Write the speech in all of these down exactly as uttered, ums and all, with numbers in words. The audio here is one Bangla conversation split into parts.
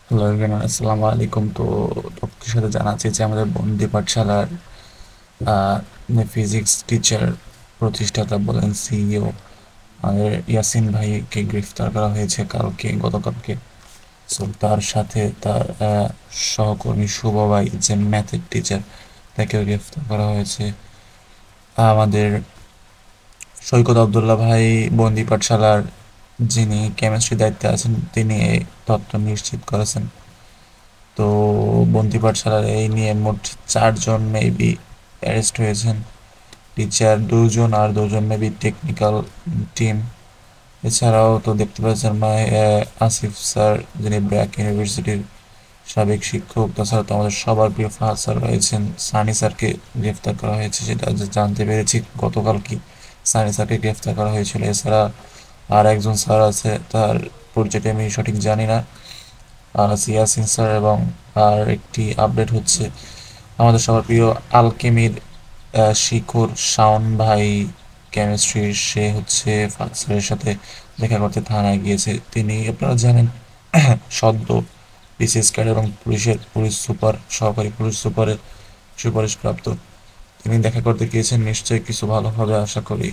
হ্যালো এভরিওয়ান, আসসালামু আলাইকুম। তো আপনাদের সাথে জানাচ্ছি যে আমাদের বন্দি পাঠশালার ফিজিক্স টিচার, প্রতিষ্ঠাতা বলেন সিইও, আমাদের ইয়াসিন ভাইকে গ্রেফতার করা হয়েছে কালকে, গতকালকে। সো তার সাথে তার আহ, সহকর্মী শুভ ভাই, যে ম্যাথের টিচার, তাকেও গ্রেফতার করা হয়েছে। আমাদের সৈকত আবদুল্লাহ ভাই, বন্দি পাঠশালার যিনি কেমিস্ট্রি দায়িত্বে আছেন, তিনি এই তথ্য নিশ্চিত করেছেন। তো বন্দি পাঠশালার এই নিয়ে মোট চারজন মেবি অ্যারেস্ট হয়েছেন। টিচার দুজন, আর দুজন মেবি টেকনিক্যাল টিম। এছাড়াও তো দেখতে পাচ্ছেন মাই আসিফ স্যার, যিনি ব্র্যাক ইউনিভার্সিটির সাবেক শিক্ষক। তাছাড়া তো আমাদের সবার প্রিয় ফাহাদ স্যার রয়েছেন। সানি স্যারকে গ্রেফতার করা হয়েছে, সেটা যে জানতে পেরেছি গতকাল কি সানি স্যারকে গ্রেফতার করা হয়েছিল। এছাড়া আর একজন স্যার আছে, তার পরিচয়টা আমি সঠিক জানি না, সিয়াসিন স্যার। এবং আর একটি আপডেট হচ্ছে আমাদের সবার প্রিয় আলকেমির আহ, শিখর শাওন ভাই, কেমিস্ট্রির, সে হচ্ছে ফাদ স্যারের সাথে দেখা করতে থানায় গিয়েছে। তিনি, আপনারা জানেন, সদ্য বিসিএস ক্যাডার এবং পুলিশের পুলিশ সুপার, সহকারী পুলিশ সুপারের সুপারিশপ্রাপ্ত। তিনি দেখা করতে গিয়েছেন, নিশ্চয়ই কিছু ভালো হবে আশা করি।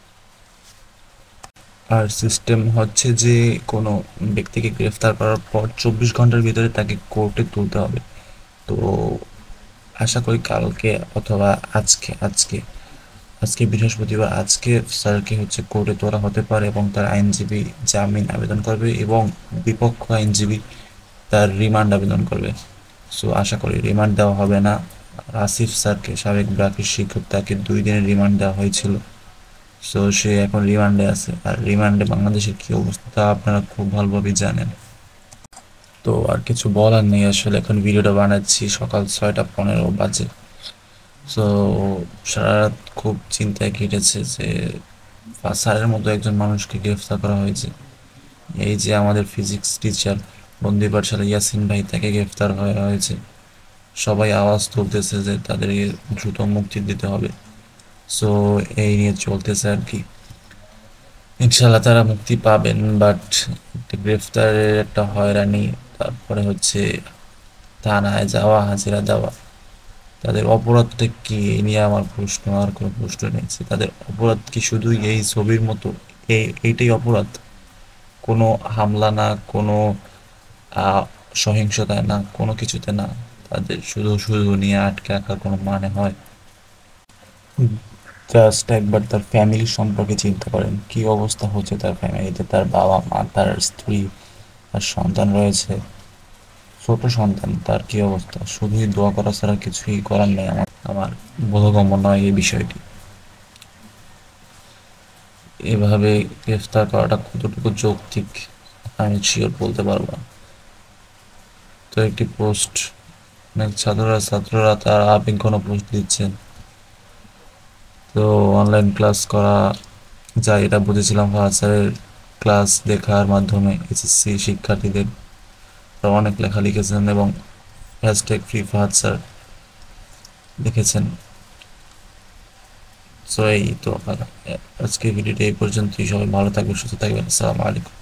আর সিস্টেম হচ্ছে যে কোনো ব্যক্তিকে গ্রেফতার করার পর চব্বিশ ঘন্টার ভিতরে তাকে কোর্টে তুলতে হবে। তো আশা করি কালকে অথবা আজকে আজকে আজকে বৃহস্পতিবার, আজকে স্যারকে হচ্ছে কোর্টে তোলা হতে পারে এবং তার আইনজীবী জামিন আবেদন করবে এবং বিপক্ষ আইনজীবী তার রিমান্ড আবেদন করবে। সো আশা করি রিমান্ড দেওয়া হবে না। আর আসিফ স্যারকে, সাবেক ব্র্যাকের শিক্ষক, তাকে দুই দিনের রিমান্ড দেওয়া হয়েছিল। সো সে এখন রিমান্ডে আছে। আর রিমান্ডে বাংলাদেশের কি অবস্থা তা আপনারা খুব ভালোভাবেই জানেন। তো আর কিছু বলার নেই আসলে, এখন ভিডিওটা বানাচ্ছি সকাল ছয়টা পনেরো বাজে। সো সারা রাত খুব চিন্তায় কেটেছে যে স্যারের মতো একজন মানুষকে গ্রেফতার করা হয়েছে। এই যে আমাদের ফিজিক্স টিচার, বন্দি পাঠশালা ইয়াসিন ভাই, তাকে গ্রেফতার করা হয়েছে। সবাই আওয়াজ তুলতেছে যে তাদেরকে দ্রুত মুক্তি দিতে হবে। সো এই নিয়ে চলতেছে আর কি। ইনশাল্লাহ তারা মুক্তি পাবেন, বাট গ্রেফতারের একটা হয়রানি, তারপরে হচ্ছে থানায় যাওয়া, হাজিরা দেওয়া, তাদের অপরাধটা কি এই নিয়ে আমার প্রশ্ন, আর কোনো প্রশ্ন নেই। যে তাদের অপরাধ কি শুধুই এই ছবির মতো এই এইটাই অপরাধ? কোনো হামলা না, কোনো আহ, সহিংসতায় না, কোনো কিছুতে না, তাদের শুধু শুধু নিয়ে আটকে রাখার কোনো মানে হয়? জাস্ট একবার তার ফ্যামিলি সম্পর্কে চিন্তা করেন, কি অবস্থা হচ্ছে তার ফ্যামিলিতে। তার বাবা মা, তার স্ত্রী, তার সন্তান রয়েছে, ছোট সন্তান, তার কি অবস্থা। শুধুই দোয়া করা ছাড়া কিছুই করার নেই আমার আমার বোধগম্য নয় এই বিষয়টি। এভাবে গ্রেফতার করাটা কতটুকু যৌক্তিক আমি শিওর বলতে পারবো না। তো একটি পোস্ট, অনেক ছাত্ররা ছাত্ররা তার আবেগঘন পোস্ট দিচ্ছেন। তো অনলাইন ক্লাস করা যায়, এটা বুঝেছিলাম ফাহাদ স্যারের ক্লাস দেখার মাধ্যমে। এসএসসি শিক্ষার্থীদের তারা অনেক লেখা লিখেছেন এবং হ্যাশট্যাগ ফ্রি ফাহাদ স্যার লিখেছেন। সো এই তো, আজকে ভিডিওটা এই পর্যন্তই। সবাই ভালো থাকবেন, সুস্থ থাকবেন। আসসালামু আলাইকুম।